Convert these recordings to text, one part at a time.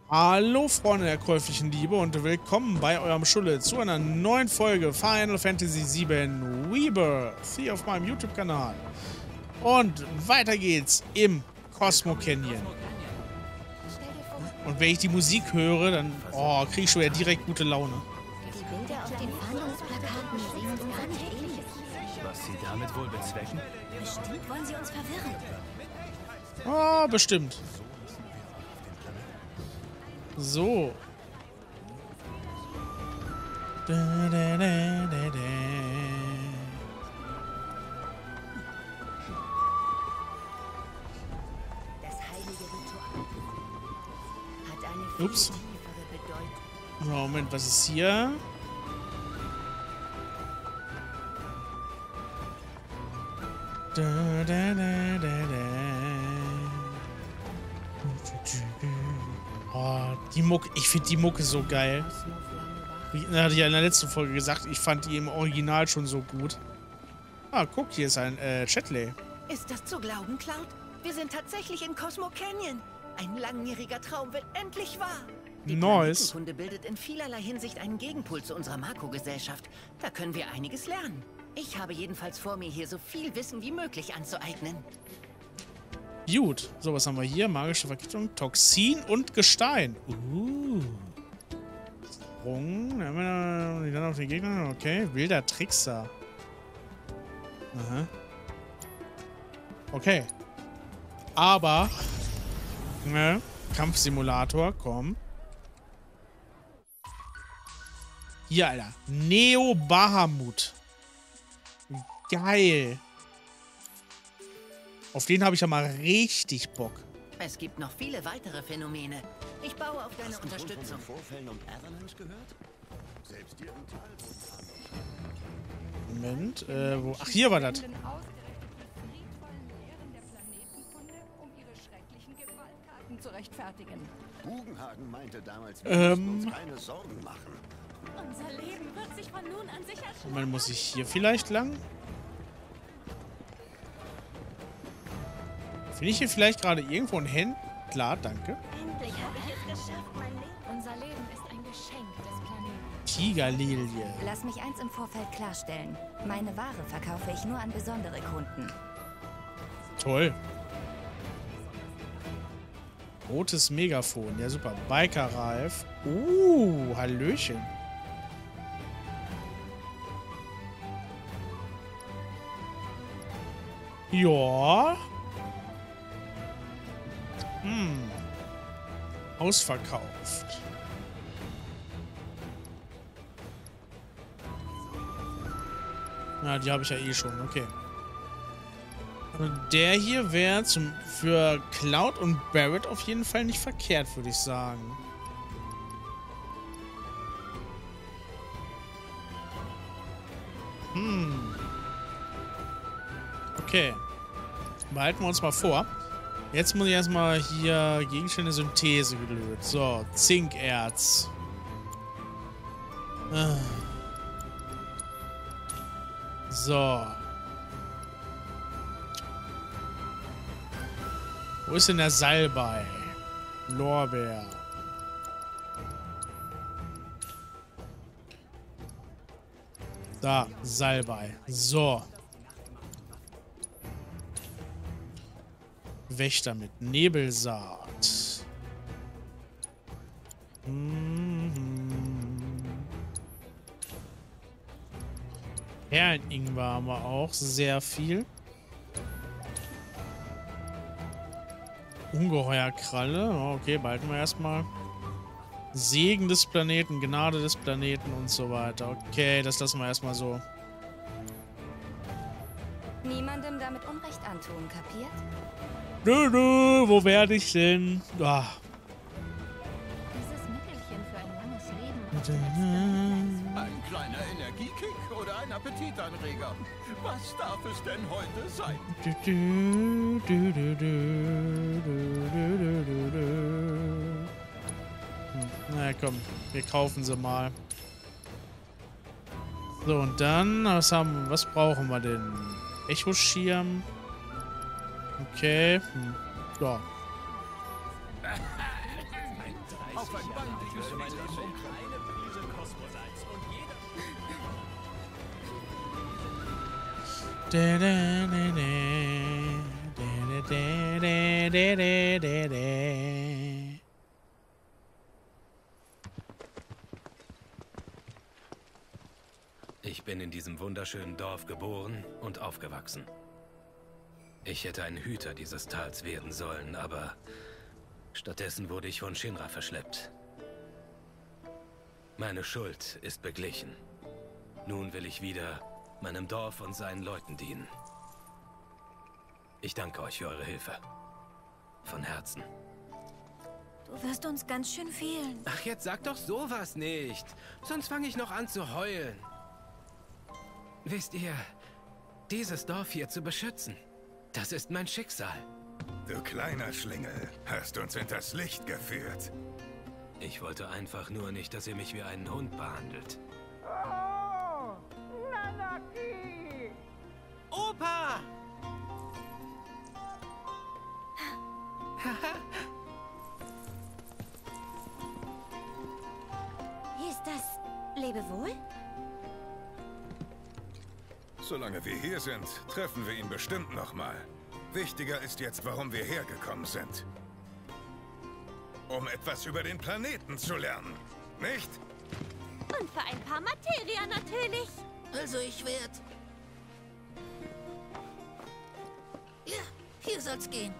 Hallo Freunde der käuflichen Liebe und willkommen bei eurem Schulle zu einer neuen Folge Final Fantasy VII Rebirth hier auf meinem YouTube-Kanal. Und weiter geht's im Cosmo Canyon. Und wenn ich die Musik höre, dann kriege ich schon wieder direkt gute Laune. Die Bilder auf den Fahndungsplakaten sehen uns gar nicht ähnlich. Was sie damit wohl bezwecken? Bestimmt wollen sie uns verwirren. Ah, bestimmt. So. Das heilige Ritual hat eine viel Ups. tiefere Bedeutung. Moment, was ist hier? Oh, die Mucke. Ich finde die Mucke so geil. Wie hatte ich ja in der letzten Folge gesagt, ich fand die im Original schon so gut. Ah, guck, hier ist ein Chatley. Ist das zu glauben, Cloud? Wir sind tatsächlich in Cosmo Canyon. Ein langjähriger Traum wird endlich wahr. Die Nice. Planetenkunde bildet in vielerlei Hinsicht einen Gegenpol zu unserer Makro-Gesellschaft. Da können wir einiges lernen. Ich habe jedenfalls vor, mir hier so viel Wissen wie möglich anzueignen. Gut. So, was haben wir hier? Magische Vergiftung, Toxin und Gestein. Sprung. Die dann auf den Gegner. Okay. Wilder Trickser. Aha. Okay. Aber. Ne? Kampfsimulator, komm. Hier, Alter. Neo Bahamut. Geil. Auf den habe ich ja mal richtig Bock. Es gibt noch viele weitere Phänomene. Ich baue auf deine Unterstützung. Moment, wo? Ach, hier war das. Zu rechtfertigen. Bugenhagen meinte damals, wir müssen uns keine Sorgen machen. Unser Leben wird sich von nun an sicher schlagen. Moment, muss ich hier vielleicht lang? Finde ich hier vielleicht gerade irgendwo ein Händler? Danke. Endlich habe ich es geschafft, mein Leben. Unser Leben ist ein Geschenk des Planeten. Tigerlilie. Lass mich eins im Vorfeld klarstellen. Meine Ware verkaufe ich nur an besondere Kunden. Toll. Rotes Megafon. Ja, super. Biker Ralf. Hallöchen. Ja. Ausverkauft. Na, die habe ich ja eh schon. Okay. Und der hier wäre für Cloud und Barret auf jeden Fall nicht verkehrt, würde ich sagen. Okay. Behalten wir uns mal vor. Jetzt muss ich erstmal hier Gegenstände Synthese gelöst. So, Zinkerz. So. Wo ist denn der Salbei? Lorbeer. Da, Salbei. So. Wächter mit Nebelsaat. Perleningwer haben wir auch sehr viel. Ungeheuerkralle. Okay, behalten wir erstmal. Segen des Planeten, Gnade des Planeten und so weiter. Okay, das lassen wir erstmal so. Niemandem damit Unrecht antun, kapiert? Nö, wo werde ich denn? Ah. Dieses Mittelchen für ein langes Leben. Ein kleiner Energiekick oder ein Appetitanreger. Was darf es denn heute sein? Na komm, wir kaufen sie mal. So, und dann, was brauchen wir denn? Echoschirm. Okay. Ja. Auf auf ein baldiges Wiedersehen. Ich bin in diesem wunderschönen Dorf geboren und aufgewachsen. Ich hätte ein Hüter dieses Tals werden sollen, aber stattdessen wurde ich von Shinra verschleppt. Meine Schuld ist beglichen. Nun will ich wieder meinem Dorf und seinen Leuten dienen. Ich danke euch für eure Hilfe. Von Herzen. Du wirst uns ganz schön fehlen. Ach, jetzt sag doch sowas nicht. Sonst fange ich noch an zu heulen. Wisst ihr, dieses Dorf hier zu beschützen, das ist mein Schicksal. Du kleiner Schlingel, hast uns hinters Licht geführt. Ich wollte einfach nur nicht, dass ihr mich wie einen Hund behandelt. Oh, Nanaki! Opa! Hieß das Lebewohl? Solange wir hier sind, treffen wir ihn bestimmt nochmal. Wichtiger ist jetzt, warum wir hergekommen sind. Um etwas über den Planeten zu lernen, nicht? Und für ein paar Materia natürlich. Also ich werde... Ja, hier soll's gehen.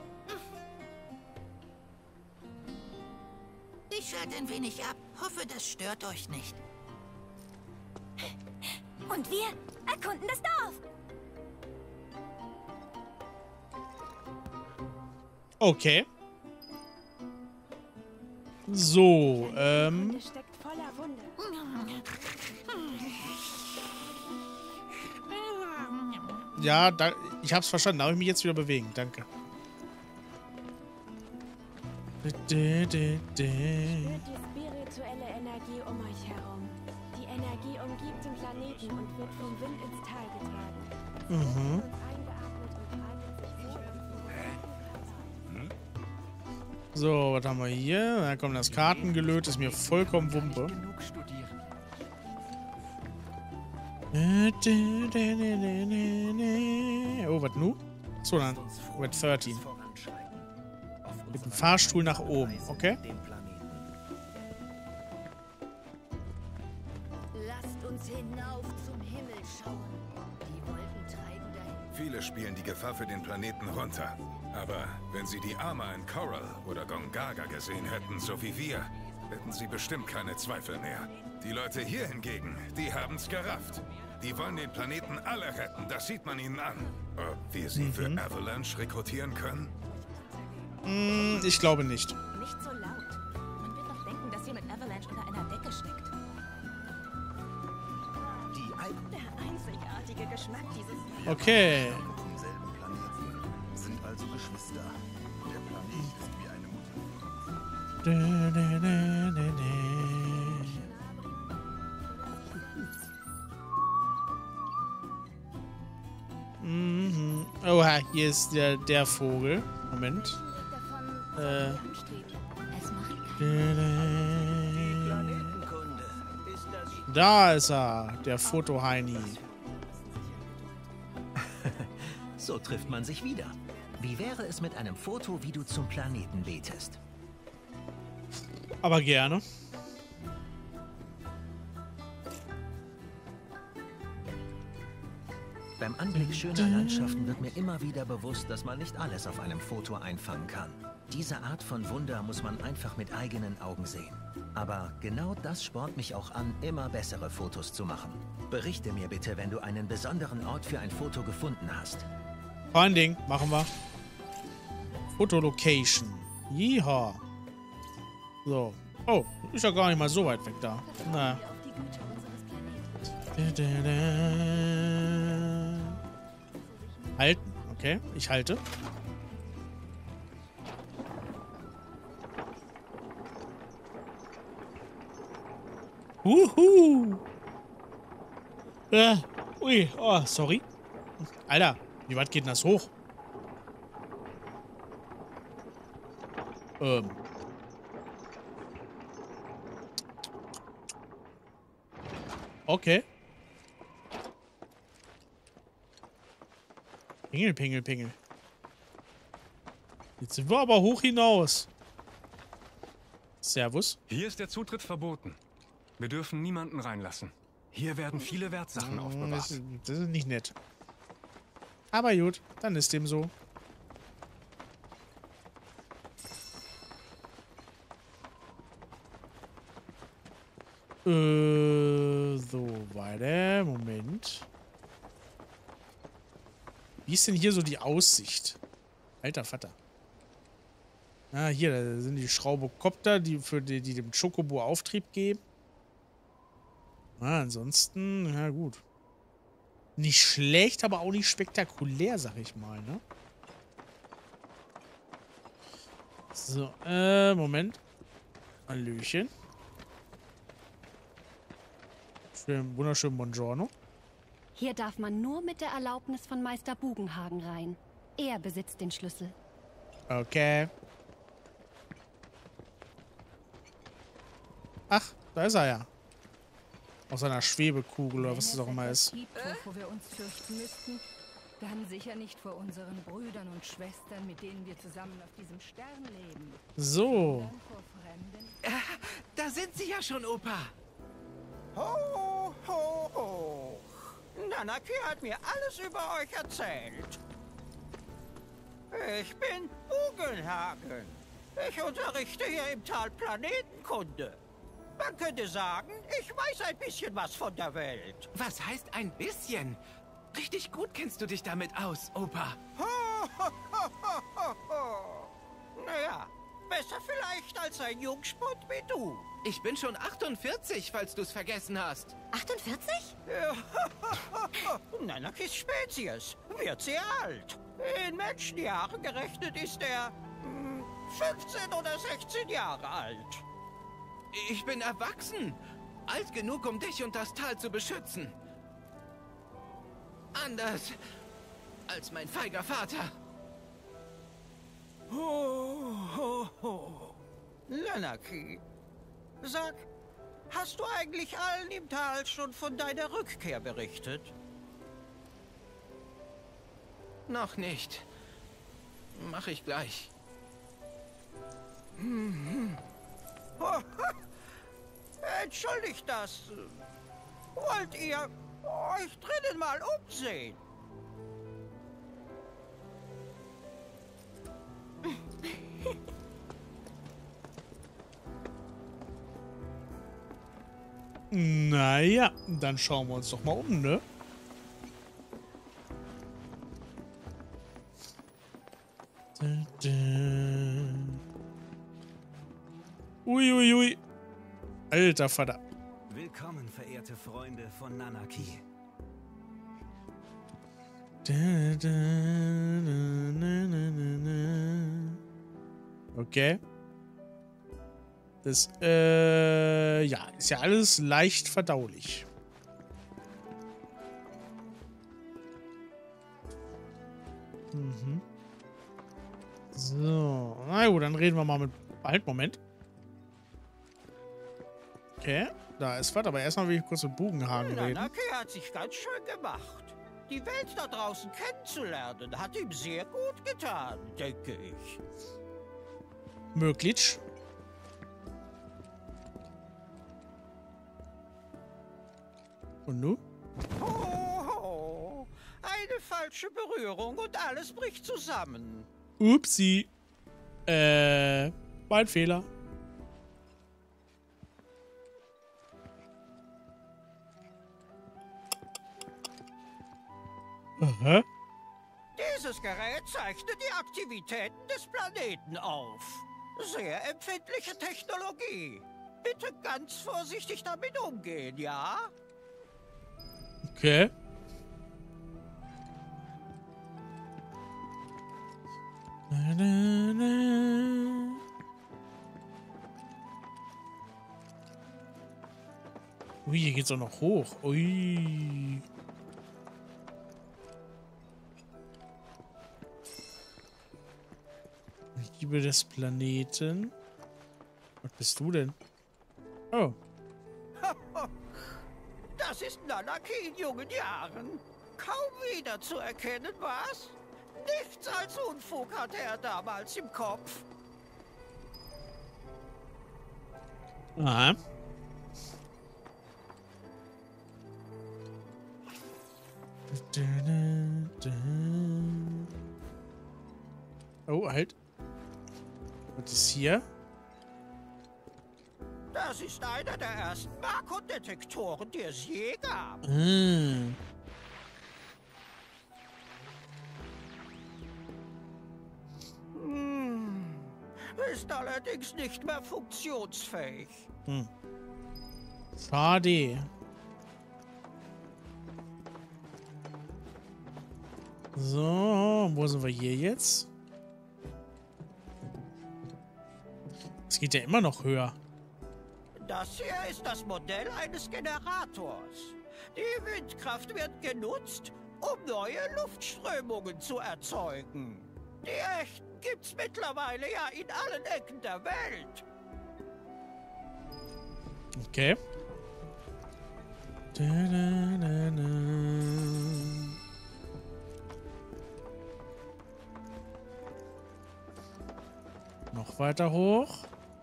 Ich schalte ein wenig ab. Hoffe, das stört euch nicht. Und wir erkunden das Dorf. Okay. So, Das steckt voller Wunder. ja, ich hab's verstanden. Darf ich mich jetzt wieder bewegen? Danke. Spürt die spirituelle Energie um euch herum. Die Energie umgibt den Planeten und wird vom Wind ins Tal getragen. Mhm. Eingeatmet und breitet sich vor. So, was haben wir hier? Da kommt das Kartengelöt. Ist mir vollkommen Wumpe. Genug studieren. Oh, was nu? So, dann. Red 13. Mit dem Fahrstuhl nach oben, okay? Lasst uns hinauf zum Himmel schauen. Die Wolken treiben dahin. Viele spielen die Gefahr für den Planeten runter. Aber wenn sie die Arma in Coral oder Gongaga gesehen hätten, so wie wir, hätten sie bestimmt keine Zweifel mehr. Die Leute hier hingegen, die haben's gerafft. Die wollen den Planeten alle retten, das sieht man ihnen an. Ob wir sie für Avalanche rekrutieren können? Ich glaube nicht. Nicht so laut. Man wird noch denken, dass ihr mit Avalanche unter einer Decke steckt. Der einzigartige Geschmack dieses... Okay. Vom selben Planeten, sind also Geschwister. Der Planet ist wie eine Mutter. Mhm. Oha, hier ist der Vogel. Moment. Es macht Da ist er, der Foto-Heini. So trifft man sich wieder. Wie wäre es mit einem Foto, wie du zum Planeten betest? Aber gerne. Beim Anblick schöner Landschaften wird mir immer wieder bewusst, dass man nicht alles auf einem Foto einfangen kann. Diese Art von Wunder muss man einfach mit eigenen Augen sehen. Aber genau das spornt mich auch an, immer bessere Fotos zu machen. Berichte mir bitte, wenn du einen besonderen Ort für ein Foto gefunden hast. Kein Ding, machen wir. Fotolocation. Jeha. So. Oh, ist ja gar nicht mal so weit weg da. Na. auf die Güte unseres Planeten. Halten. Okay, ich halte. Ui, oh, sorry. Alter, wie weit geht denn das hoch? Okay. Pingel, Pingel, Pingel. Jetzt sind wir aber hoch hinaus. Servus. Hier ist der Zutritt verboten. Wir dürfen niemanden reinlassen. Hier werden viele Wertsachen aufbewahrt. Das ist nicht nett. Aber gut, dann ist dem so. So, weiter. Moment. Wie ist denn hier so die Aussicht? Alter Vater. Ah, hier, da sind die Schraubokopter, die dem Chocobo Auftrieb geben. Ah, ansonsten, ja gut. Nicht schlecht, aber auch nicht spektakulär, sag ich mal, ne? So, Moment. Hallöchen. Schön, wunderschön Buongiorno. Hier darf man nur mit der Erlaubnis von Meister Bugenhagen rein. Er besitzt den Schlüssel. Okay. Ach, da ist er ja. Aus seiner Schwebekugel oder was das auch immer ist. Wo wir uns fürchten müssten, dann sicher nicht vor unseren Brüdern und Schwestern, mit denen wir zusammen auf diesem Stern leben. So. Da sind Sie ja schon, Opa. Ho, ho, ho. Nanaki hat mir alles über euch erzählt. Ich bin Bugenhagen. Ich unterrichte hier im Tal Planetenkunde. Man könnte sagen, ich weiß ein bisschen was von der Welt. Was heißt ein bisschen? Richtig gut kennst du dich damit aus, Opa. Naja, besser vielleicht als ein Jungspund wie du. Ich bin schon 48, falls du es vergessen hast. 48? Nanakis Spezies wird sehr alt. In Menschenjahren gerechnet ist er 15 oder 16 Jahre alt. Ich bin erwachsen. Alt genug, um dich und das Tal zu beschützen. Anders als mein feiger Vater. Ho, ho, ho. Nanaki, sag, hast du eigentlich allen im Tal schon von deiner Rückkehr berichtet? Noch nicht. Mach ich gleich. Oh, entschuldigt das. Wollt ihr euch drinnen mal umsehen? Naja, dann schauen wir uns doch mal um, ne? Uiuiui. Ui, ui. Alter Vater. Willkommen, verehrte Freunde von Nanaki. Okay. Das, ja, ist ja alles leicht verdaulich. Mhm. So, na gut, dann reden wir mal mit... Halt, Moment. Okay, da ist was, aber erstmal will ich kurz mit Bugenhagen reden. Nanaki hat sich ganz schön gemacht. Die Welt da draußen kennenzulernen, hat ihm sehr gut getan, denke ich. Möglich. Und nun? Oh, eine falsche Berührung und alles bricht zusammen. Upsi. Mein Fehler. Aha. Dieses Gerät zeichnet die Aktivitäten des Planeten auf. Sehr empfindliche Technologie. Bitte ganz vorsichtig damit umgehen, ja? Okay. Na, na, na. Ui, hier geht's auch noch hoch. Ui. Liebe des Planeten. Was bist du denn? Oh. Das ist Nanaki in jungen Jahren. Kaum wiederzuerkennen, was? Nichts als Unfug hatte er damals im Kopf. Aha. Oh, halt. Was ist hier? Das ist einer der ersten Makrodetektoren, die es je gab. Hm. Ist allerdings nicht mehr funktionsfähig. Hm. Schade. So, wo sind wir hier jetzt? Es geht ja immer noch höher. Das hier ist das Modell eines Generators. Die Windkraft wird genutzt, um neue Luftströmungen zu erzeugen. Die echten gibt's mittlerweile ja in allen Ecken der Welt. Okay. Noch weiter hoch.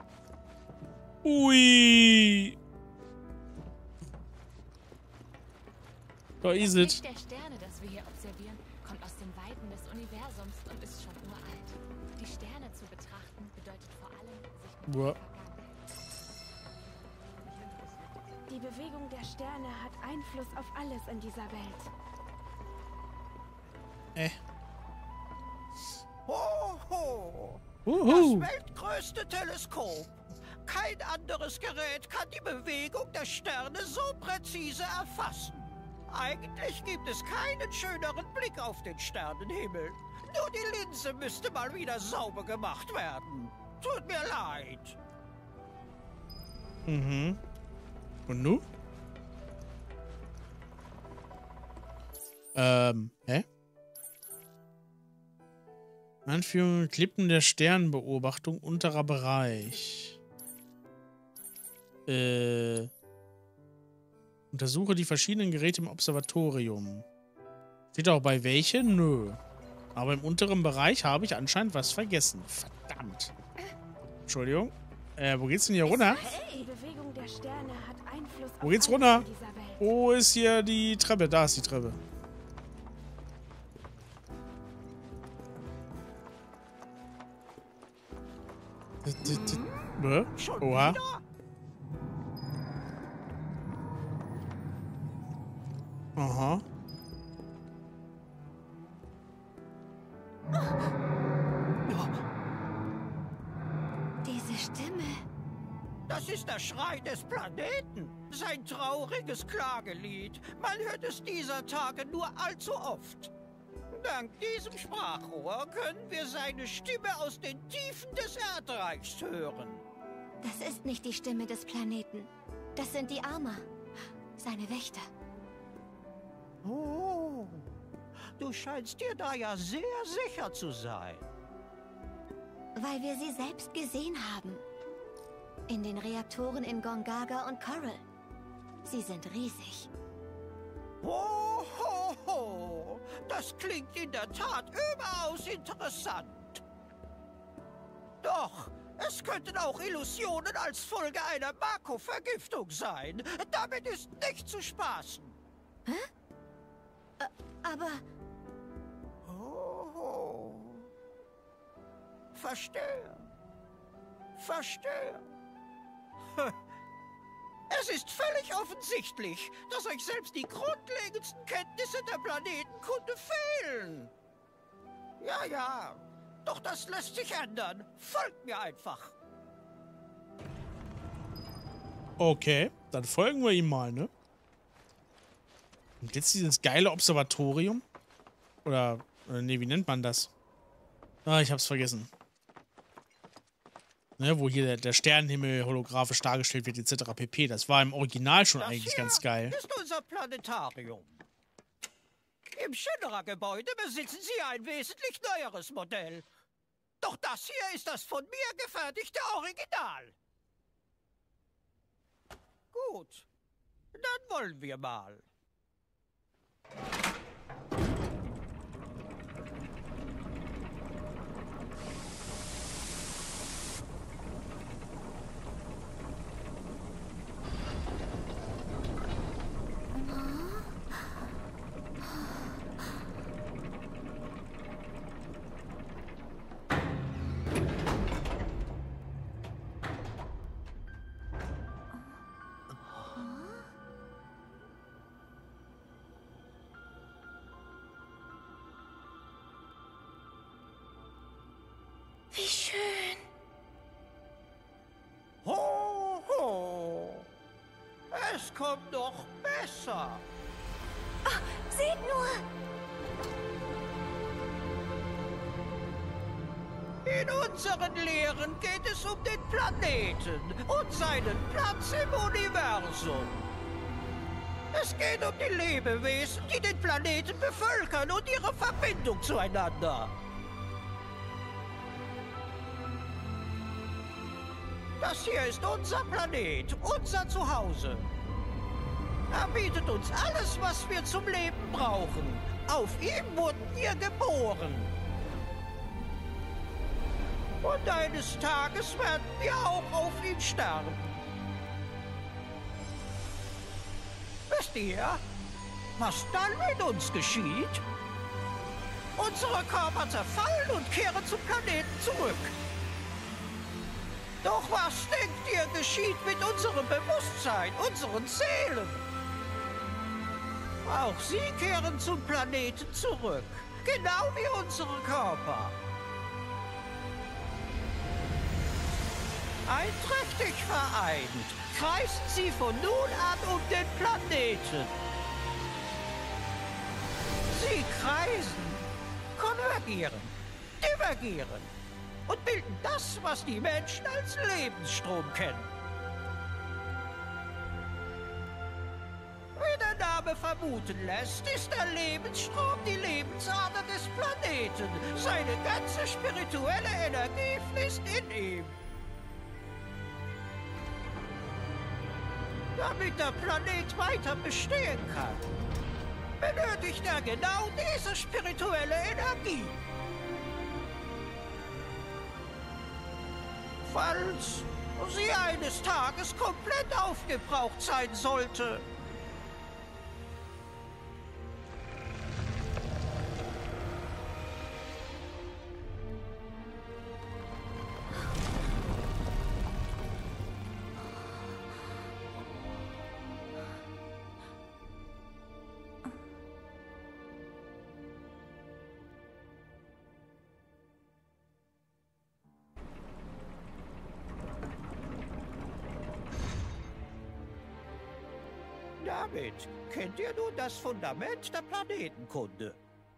Ui. Da ist es. Das Licht der Sterne, das wir hier observieren, kommt aus den Weiten des Universums und ist schon uralt. Die Sterne zu betrachten bedeutet vor allem, sich mit Die Bewegung der Sterne hat Einfluss auf alles in dieser Welt. Ho, ho. Uhu. Das weltgrößte Teleskop. Kein anderes Gerät kann die Bewegung der Sterne so präzise erfassen. Eigentlich gibt es keinen schöneren Blick auf den Sternenhimmel. Nur die Linse müsste mal wieder sauber gemacht werden. Tut mir leid. Mhm. Und nu? Hä? Anführung Klippen der Sternbeobachtung, unterer Bereich. Untersuche die verschiedenen Geräte im Observatorium. Steht auch bei welchen? Nö. Aber im unteren Bereich habe ich anscheinend was vergessen. Verdammt. Entschuldigung. Wo geht's denn hier runter? Die Bewegung der Sterne hat Einfluss Wo auf geht's alles runter? in dieser Welt. Wo ist hier die Treppe? Da ist die Treppe. Oha. Aha. Diese Stimme. Das ist der Schrei des Planeten. Sein trauriges Klagelied. Man hört es dieser Tage nur allzu oft. Dank diesem Sprachrohr können wir seine Stimme aus den Tiefen des Erdreichs hören. Das ist nicht die Stimme des Planeten. Das sind die Arma. Seine Wächter. Oh, du scheinst dir da ja sehr sicher zu sein. Weil wir sie selbst gesehen haben. In den Reaktoren in Gongaga und Coral. Sie sind riesig. Oh, ho, ho. Das klingt in der Tat überaus interessant. Doch, es könnten auch Illusionen als Folge einer Mako-Vergiftung sein. Damit ist nicht zu spaßen. Hä? Aber... Oh. Verstehe. Verstehe. Es ist völlig offensichtlich, dass euch selbst die grundlegendsten Kenntnisse der Planetenkunde fehlen. Ja, ja. Doch das lässt sich ändern. Folgt mir einfach. Okay, dann folgen wir ihm mal, ne? Und jetzt dieses geile Observatorium? Oder nee, wie nennt man das? Ah, ich hab's vergessen. Ne, wo hier der Sternenhimmel holographisch dargestellt wird, etc. pp. Das war im Original schon eigentlich ganz geil. Das ist unser Planetarium. Im Shinra-Gebäude besitzen Sie ein wesentlich neueres Modell. Doch das hier ist das von mir gefertigte Original. Gut. Dann wollen wir mal. Wie schön. Ho, ho. Es kommt noch besser. Oh, seht nur. In unseren Lehren geht es um den Planeten und seinen Platz im Universum. Es geht um die Lebewesen, die den Planeten bevölkern und ihre Verbindung zueinander. Das hier ist unser Planet, unser Zuhause. Er bietet uns alles, was wir zum Leben brauchen. Auf ihm wurden wir geboren. Und eines Tages werden wir auch auf ihm sterben. Wisst ihr, was dann mit uns geschieht? Unsere Körper zerfallen und kehren zum Planeten zurück. Doch was denkt ihr geschieht mit unserem Bewusstsein, unseren Seelen? Auch sie kehren zum Planeten zurück, genau wie unsere Körper. Einträchtig vereint, kreisen sie von nun an um den Planeten. Sie kreisen, konvergieren, divergieren und bilden das, was die Menschen als Lebensstrom kennen. Wie der Name vermuten lässt, ist der Lebensstrom die Lebensader des Planeten. Seine ganze spirituelle Energie fließt in ihm. Damit der Planet weiter bestehen kann, benötigt er genau diese spirituelle Energie. Falls sie eines Tages komplett aufgebraucht sein sollte. Damit kennt ihr nun das Fundament der Planetenkunde.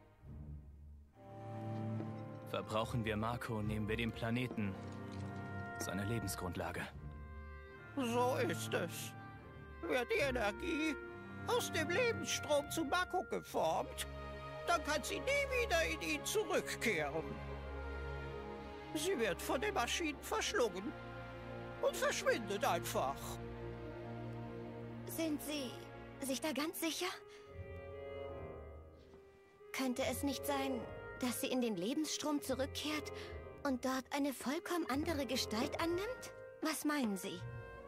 Verbrauchen wir Mako, nehmen wir den Planeten seine Lebensgrundlage. So ist es. Wird die Energie aus dem Lebensstrom zu Mako geformt, dann kann sie nie wieder in ihn zurückkehren. Sie wird von den Maschinen verschlungen und verschwindet einfach. Sind Sie sich da ganz sicher? Könnte es nicht sein, dass sie in den Lebensstrom zurückkehrt und dort eine vollkommen andere Gestalt annimmt? Was meinen Sie?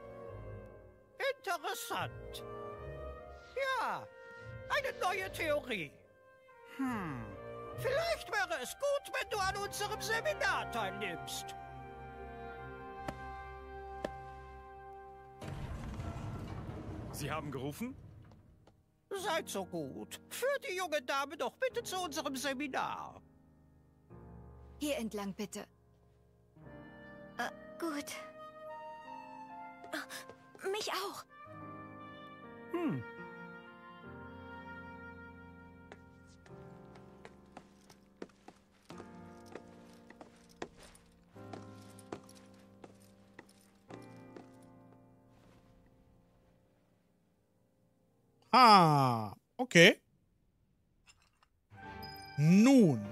Interessant. Ja, eine neue Theorie. Vielleicht wäre es gut, wenn du an unserem Seminar teilnimmst. Sie haben gerufen? Seid so gut. Führt die junge Dame doch bitte zu unserem Seminar. Hier entlang, bitte. Gut. Mich auch. Ah, okay. Nun,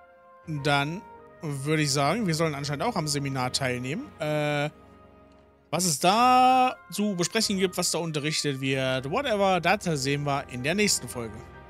dann würde ich sagen, wir sollen anscheinend auch am Seminar teilnehmen. Was es da zu besprechen gibt, was da unterrichtet wird, whatever, das sehen wir in der nächsten Folge.